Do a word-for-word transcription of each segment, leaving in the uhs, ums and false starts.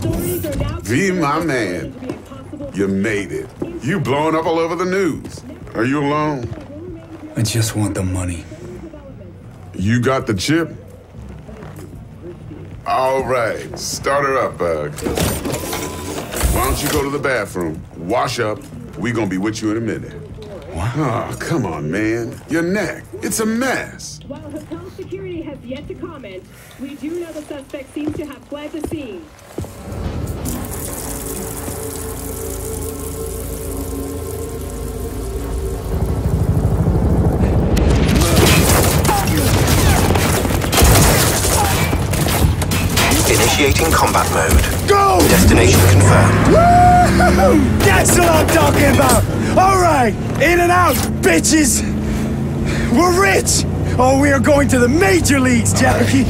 V, my man, you made it. You blowing up all over the news. Are you alone? I just want the money. You got the chip? All right, start her up, Bug. Why don't you go to the bathroom, wash up, we gonna be with you in a minute. What? Oh, come on, man. Your neck, it's a mess. While hotel security has yet to comment, we do know the suspect seems to have fled the scene. Initiating combat mode. Go! Destination confirmed. Woo! That's what I'm talking about! Alright! In and out, bitches! We're rich! Oh, we are going to the major leagues, Jackie!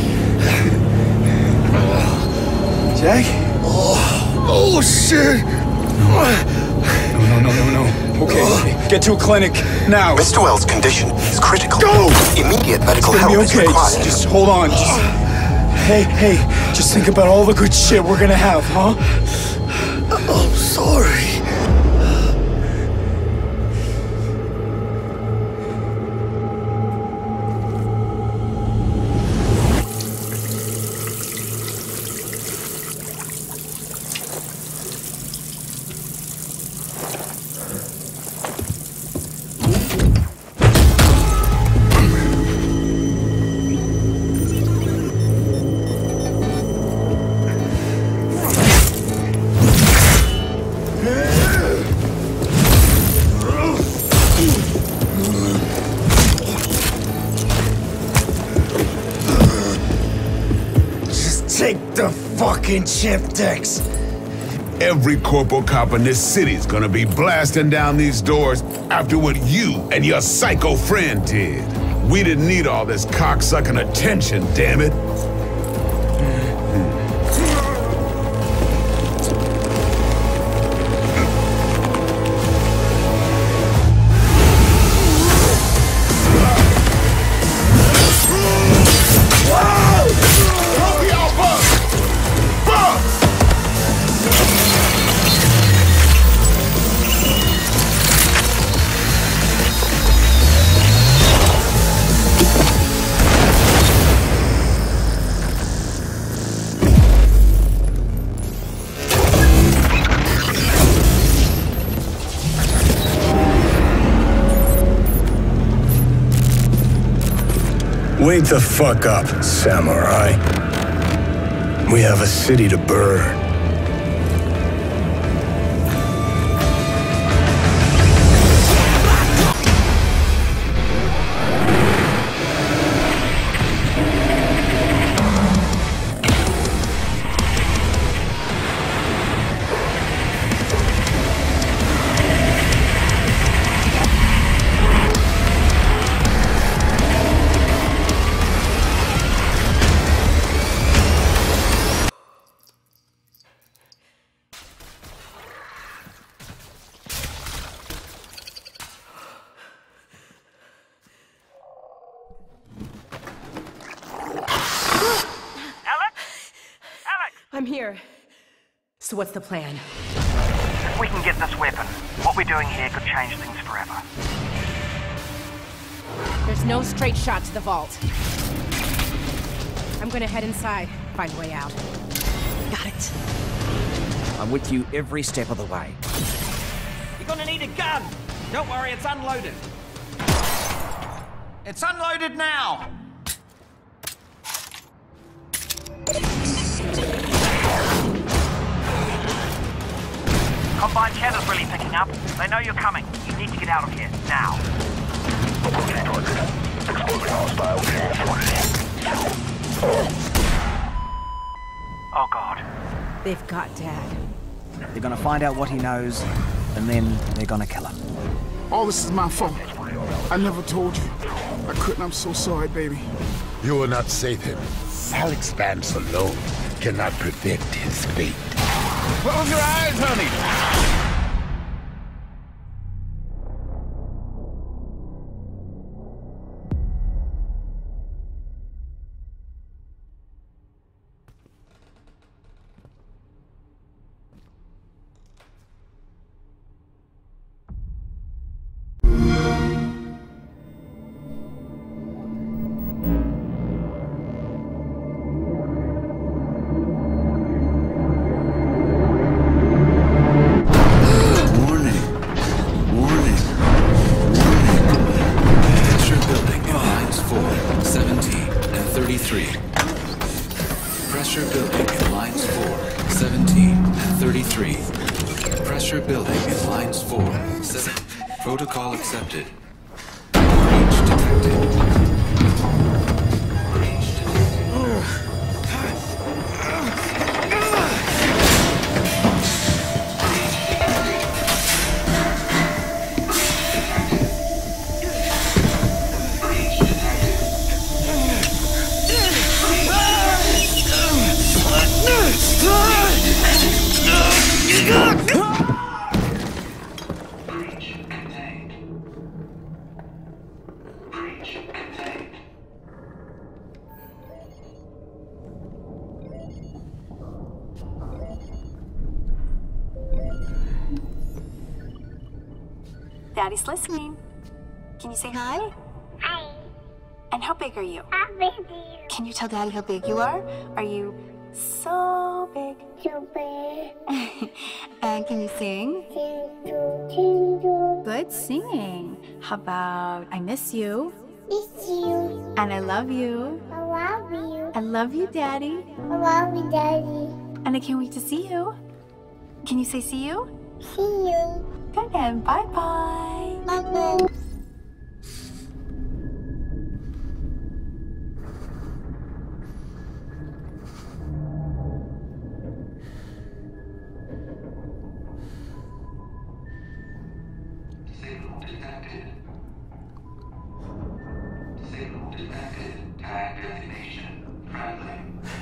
Jack? Oh, oh shit! No, no, no, no, no. Okay, okay. Get to a clinic, now. Mister Wells' condition is critical. Go! Immediate medical It's gonna help be okay. is required. Just, just hold on. Just... Hey, hey, just think about all the good shit we're gonna have, huh? I'm sorry. Take the fucking chip, Dex. Every corporal cop in this city's gonna be blasting down these doors after what you and your psycho friend did. We didn't need all this cocksucking attention, damn it. Wake the fuck up, samurai. We have a city to burn. I'm here. So what's the plan? If we can get this weapon, what we're doing here could change things forever. There's no straight shot to the vault. I'm gonna head inside, find a way out. Got it. I'm with you every step of the way. You're gonna need a gun! Don't worry, it's unloaded. It's unloaded now! Combined channel's really picking up. They know you're coming. You need to get out of here, now. Oh, God. They've got Dad. They're gonna find out what he knows, and then they're gonna kill him. All this is my fault. I never told you. I couldn't. I'm so sorry, baby. You will not save him. Alex Vance alone cannot predict his fate. Close your eyes, honey! three. Pressure building in lines four. Seven. Protocol accepted. Breach detected. Daddy's listening. Can you say hi? Hi. And how big are you? How big are you? Can you tell Daddy how big you are? Are you so big? So big. And can you sing? Tingle, tingle. Good singing. How about I miss you? Miss you. And I love you. I love you. I love you, Daddy. I love you, Daddy. And I can't wait to see you. Can you say see you? See you. Good, and bye-bye. Bye-bye. Signal detected. Signal detected. Tag designation. Friendly.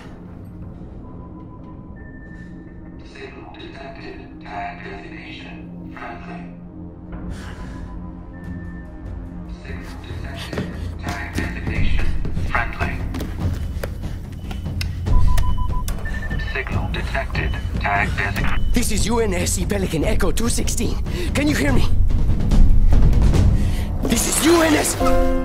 Signal detected. Tag designation. Friendly. Signal detected. Tag designation. Friendly. Signal detected. Tag designation. This is U N S C Pelican Echo two sixteen. Can you hear me? This is U N S...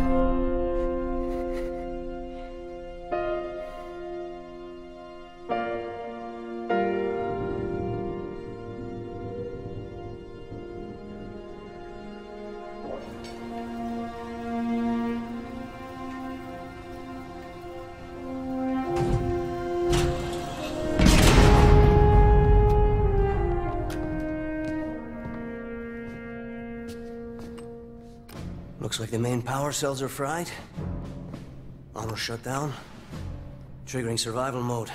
Looks like the main power cells are fried. Armor shut down. Triggering survival mode.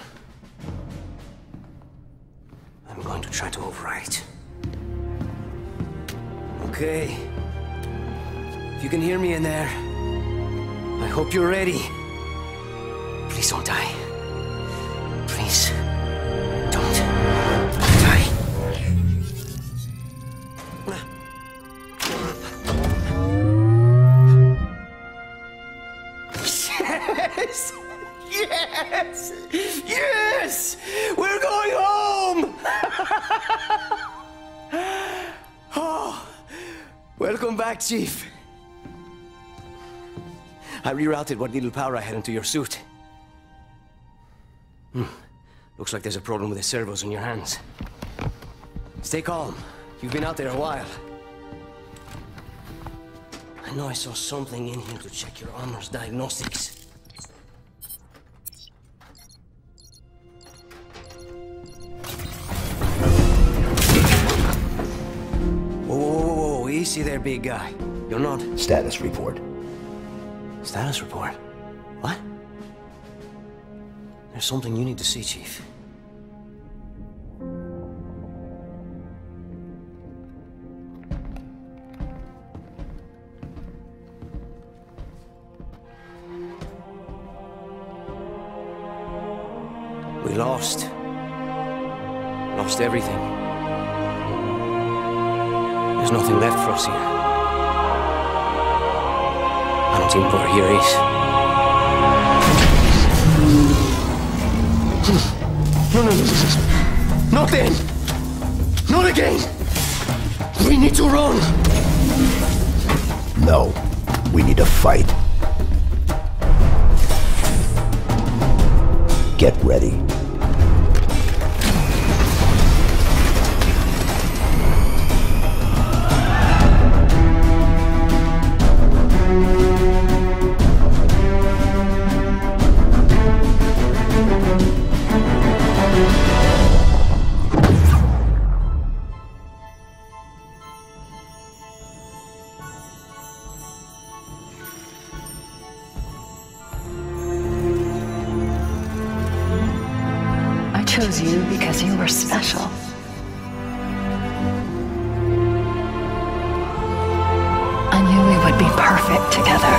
I'm going to try to overwrite. Okay. If you can hear me in there, I hope you're ready. Please don't die. Please. Don't die. Yes! Yes! Yes! We're going home! Oh, welcome back, Chief. I rerouted what little power I had into your suit. Hmm. Looks like there's a problem with the servos in your hands. Stay calm. You've been out there a while. I know I saw something in here to check your armor's diagnostics. Whoa, whoa, whoa, whoa, easy there, big guy. You're not... Status report. Status report? What? There's something you need to see, Chief. We lost. Lost everything. There's nothing left for us here. I don't think we're here is. No, no, no, no. Not then. Not again. We need to run. No. We need to fight. Get ready. because you were special. I knew we would be perfect together.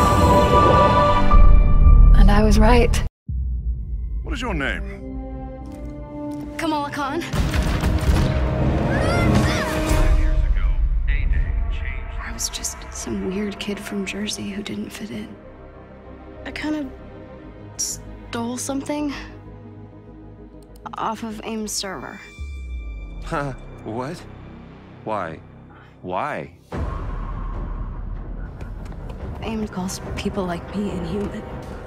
And I was right. What is your name? Kamala Khan. I was just some weird kid from Jersey who didn't fit in. I kind of stole something off of AIM's server. Huh? What? Why? Why? AIM calls people like me inhuman.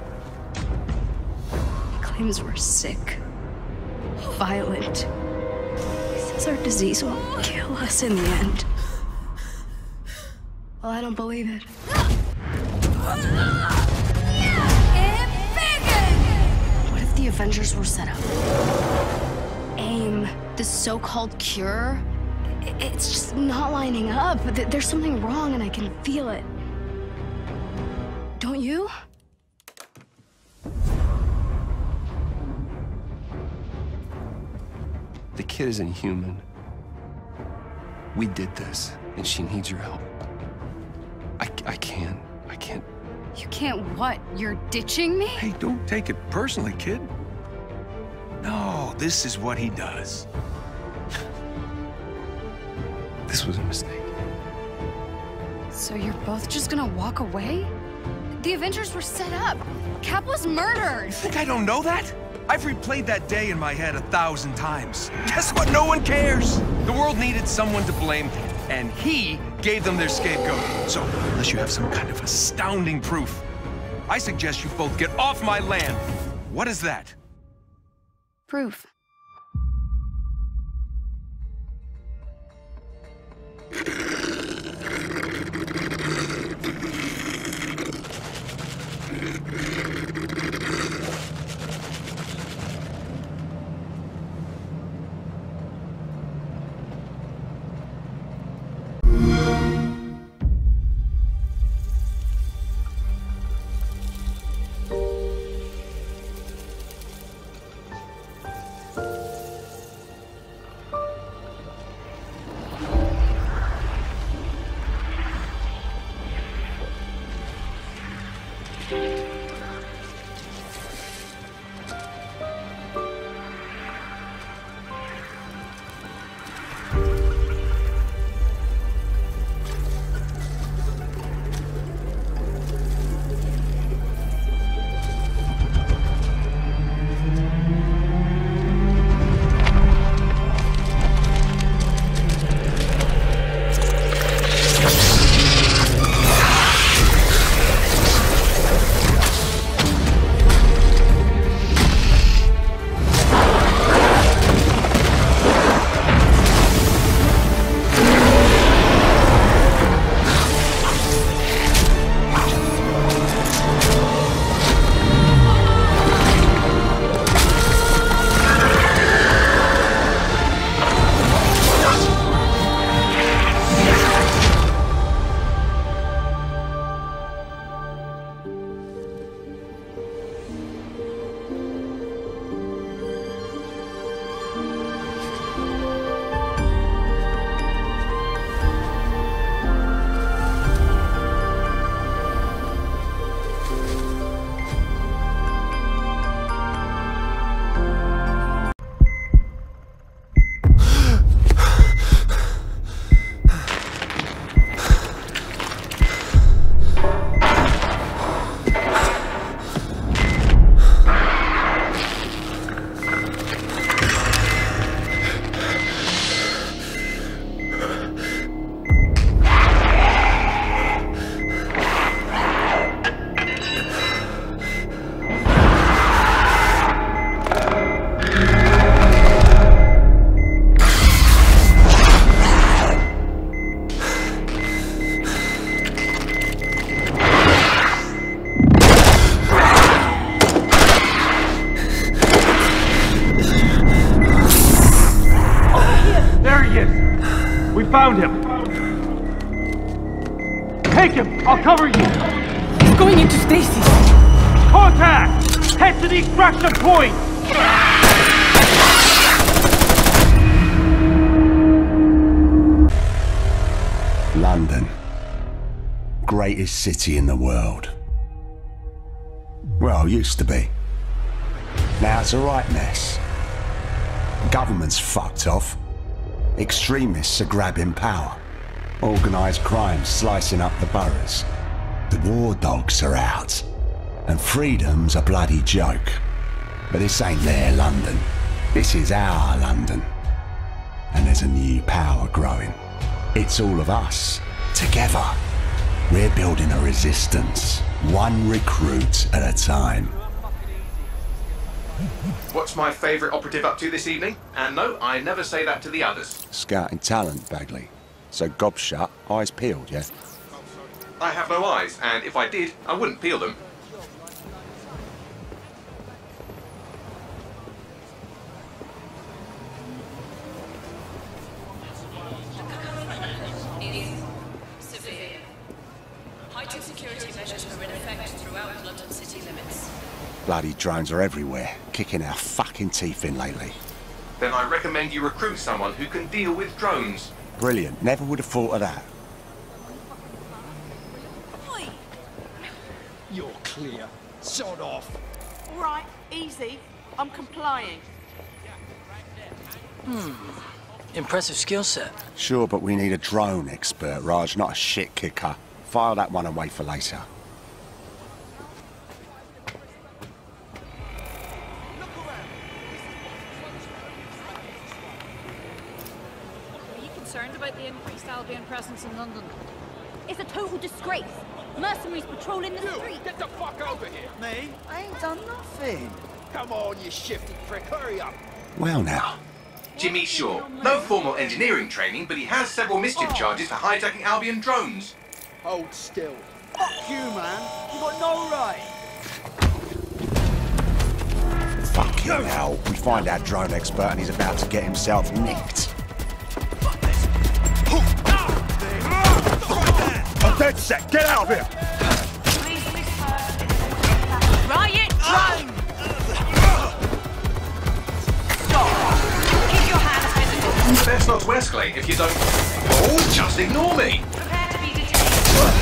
He claims we're sick, violent. He says our disease will kill us in the end. Well, I don't believe it. What if the Avengers were set up? AIM, the so-called cure, it's just not lining up. There's something wrong and I can feel it. Don't you? The kid isn't human. We did this, and she needs your help. I, I can't. I can't. You can't what? You're ditching me? Hey, don't take it personally, kid. No, this is what he does. This was a mistake. So you're both just gonna walk away? The Avengers were set up. Cap was murdered. You think I don't know that? I've replayed that day in my head a thousand times. Guess what? No one cares. The world needed someone to blame, and he gave them their scapegoat. So, unless you have some kind of astounding proof, I suggest you both get off my land. What is that? Proof. Found him. Take him. I'll cover you. He's going into stasis. Contact. Head to the extraction point. greatest city in the world. Well, used to be. Now it's a right mess. Government's fucked off. Extremists are grabbing power. Organised crime slicing up the boroughs. The war dogs are out. And freedom's a bloody joke. But this ain't their London. This is our London. And there's a new power growing. It's all of us, together. We're building a resistance, one recruit at a time. What's my favourite operative up to this evening? And no, I never say that to the others. Scouting talent, Bagley. So gob shut, eyes peeled, yeah? I have no eyes, and if I did, I wouldn't peel them. Heightened security measures are in effect throughout London city limits. Bloody drones are everywhere, kicking our fucking teeth in lately. Then I recommend you recruit someone who can deal with drones. Brilliant, never would have thought of that. You're clear. Sod off. All right, easy. I'm complying. Hmm. Impressive skill set. Sure, but we need a drone expert, Raj, not a shit kicker. File that one away for later. Are you concerned about the increased Albion presence in London? It's a total disgrace. Mercenaries patrolling the street. Get the fuck over here. Me? I ain't done nothing. Come on, you shifty prick. Hurry up. Well now. Jimmy Shaw. No formal engineering training, but he has several mischief charges for hijacking Albion drones. Hold still. Fuck you, man. You got no right. Fucking hell. We find our drone expert and he's about to get himself nicked. I'm dead set. Get out of here. Riot drone! Stop. Keep your hands visible. Best not to escalate if you don't... Oh, just ignore me. Prepare to be detained.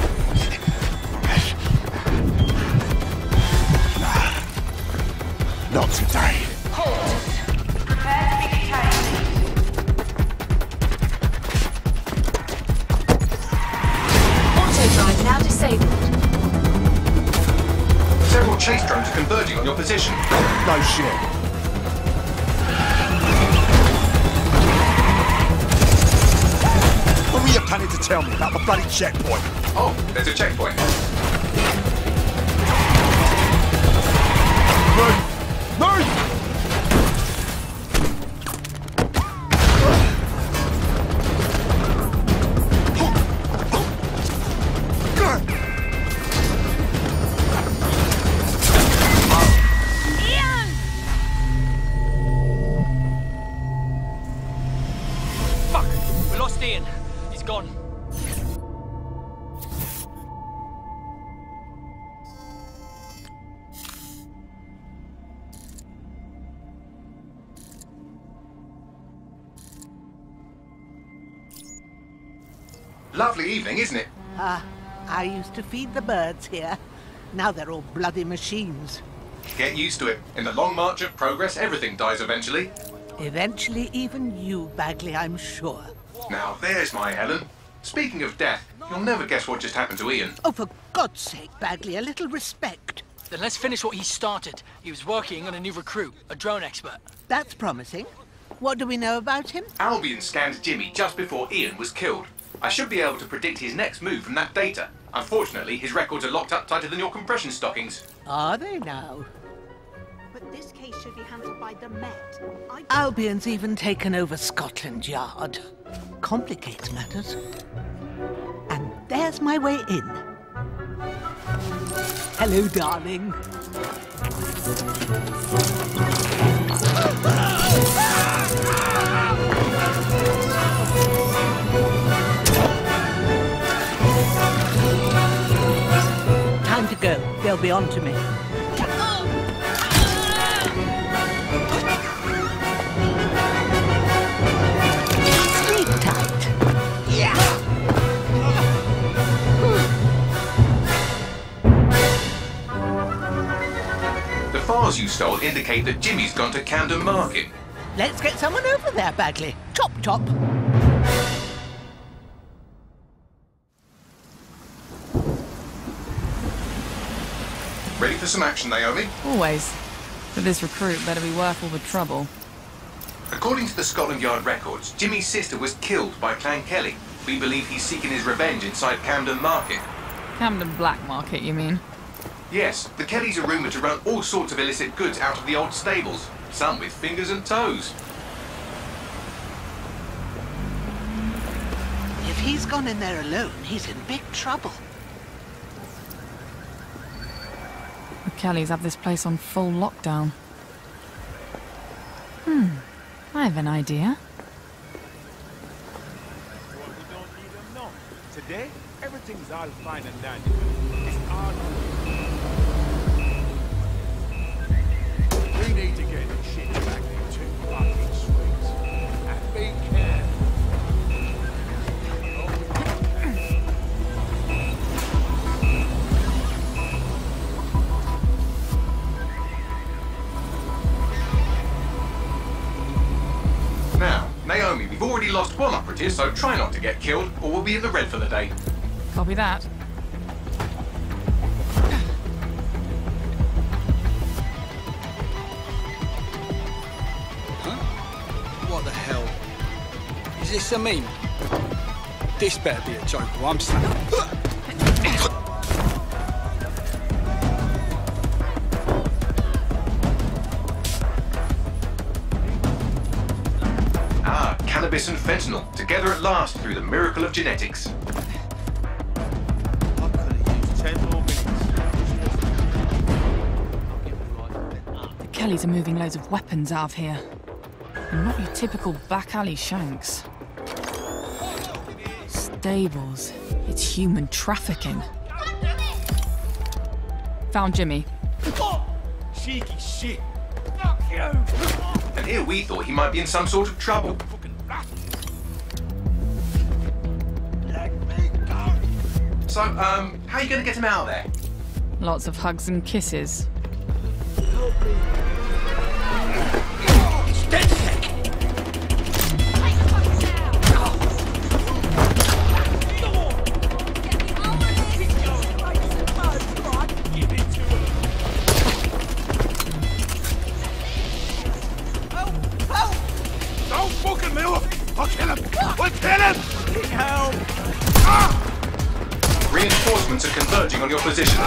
Not today. Halt. Prepare to be detained. Auto-drive now disabled. Several chase drones are converging on your position. No shit. What were you planning to tell me about the bloody checkpoint? Oh, there's a checkpoint. Move! Move! Fuck! We lost Ian. He's gone. Lovely evening, isn't it? Ah, I used to feed the birds here. Now they're all bloody machines. Get used to it. In the long march of progress, everything dies eventually. Eventually, even you, Bagley, I'm sure. Now, there's my Helen. Speaking of death, you'll never guess what just happened to Ian. Oh, for God's sake, Bagley, a little respect. Then let's finish what he started. He was working on a new recruit, a drone expert. That's promising. What do we know about him? Albion scanned Jimmy just before Ian was killed. I should be able to predict his next move from that data. Unfortunately, his records are locked up tighter than your compression stockings. Are they now? But this case should be handled by the Met. I... Albion's even taken over Scotland Yard. Complicates matters. And there's my way in. Hello, darling. Time to go. They'll be on to me. Sleep tight. Yeah. cars you stole indicate that Jimmy's gone to Camden Market. Let's get someone over there, Bagley. Chop, chop. Ready for some action, Naomi? Always. But this recruit better be worth all the trouble. According to the Scotland Yard records, Jimmy's sister was killed by Clan Kelly. We believe he's seeking his revenge inside Camden Market. Camden Black Market, you mean? Yes, the Kellys are rumoured to run all sorts of illicit goods out of the old stables. Some with fingers and toes. If he's gone in there alone, he's in big trouble. The Kellys have this place on full lockdown. Hmm, I have an idea. Today, everything's all fine and dandy. It's all... We need to get this shit back into fucking streets. And be careful. Now, Naomi, we've already lost one operative, so try not to get killed, or we'll be in the red for the day. Copy that. Huh? What the hell? Is this a meme? This better be a joke or I'm saying. Ah, cannabis and fentanyl, together at last through the miracle of genetics. The Kellys are moving loads of weapons out of here. And not your typical back alley shanks. Stables. It's human trafficking. Found Jimmy. Cheeky shit. Fuck you! And here we thought he might be in some sort of trouble. So, um, how are you going to get him out of there? Lots of hugs and kisses. Don't fucking move! I'll kill him! I'll kill him! Help! Ah! Reinforcements are converging on your position.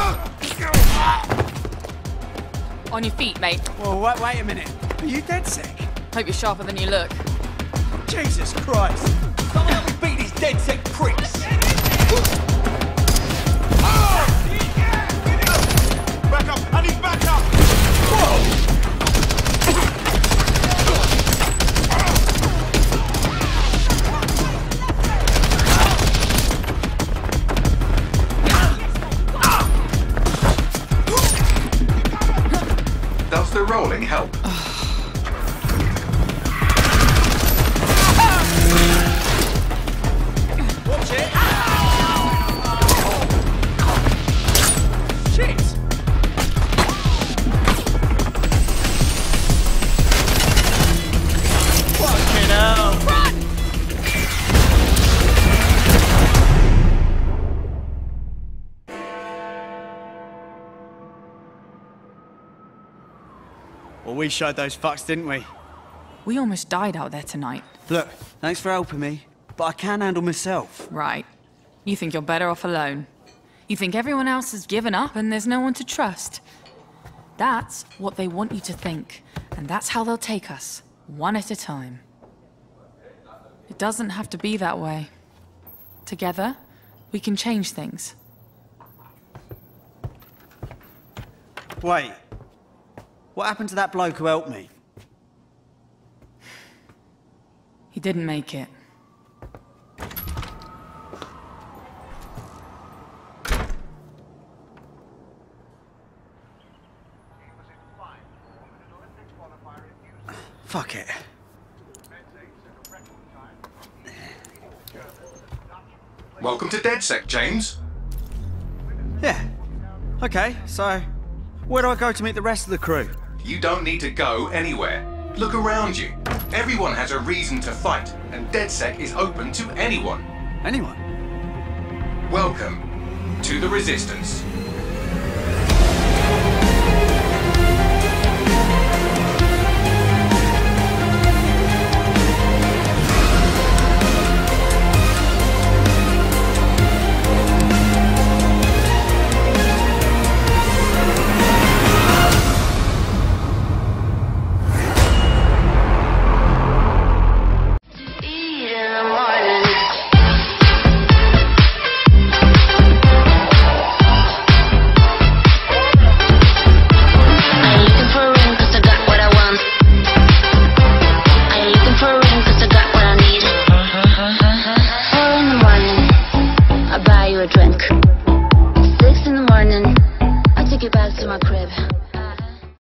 On your feet, mate. Well, wait, wait a minute. Are you dead sick? Hope you're sharper than you look. Jesus Christ! Someone help me beat these dead sick pricks! Back up! I need back up! Whoa! Does the rolling help? Watch it! Shit! Fucking hell! Run! Well, we showed those fucks, didn't we? We almost died out there tonight. Look, thanks for helping me, but I can handle myself. Right. You think you're better off alone. You think everyone else has given up and there's no one to trust. That's what they want you to think, and that's how they'll take us, one at a time. It doesn't have to be that way. Together, we can change things. Wait. What happened to that bloke who helped me? He didn't make it. Fuck it. Welcome to DedSec, James. Yeah. Okay, so where do I go to meet the rest of the crew? You don't need to go anywhere. Look around you. Everyone has a reason to fight, and DedSec is open to anyone. Anyone? Welcome to the Resistance.